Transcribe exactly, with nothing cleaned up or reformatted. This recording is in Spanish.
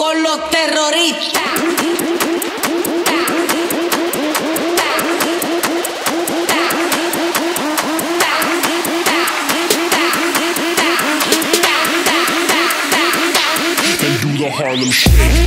con los terroristas. And do the Harlem Shake.